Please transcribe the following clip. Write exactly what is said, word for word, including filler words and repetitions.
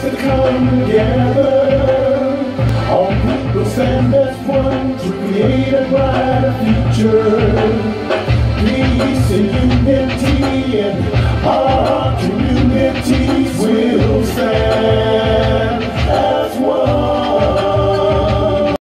to come together. All people stand as one to create a brighter future.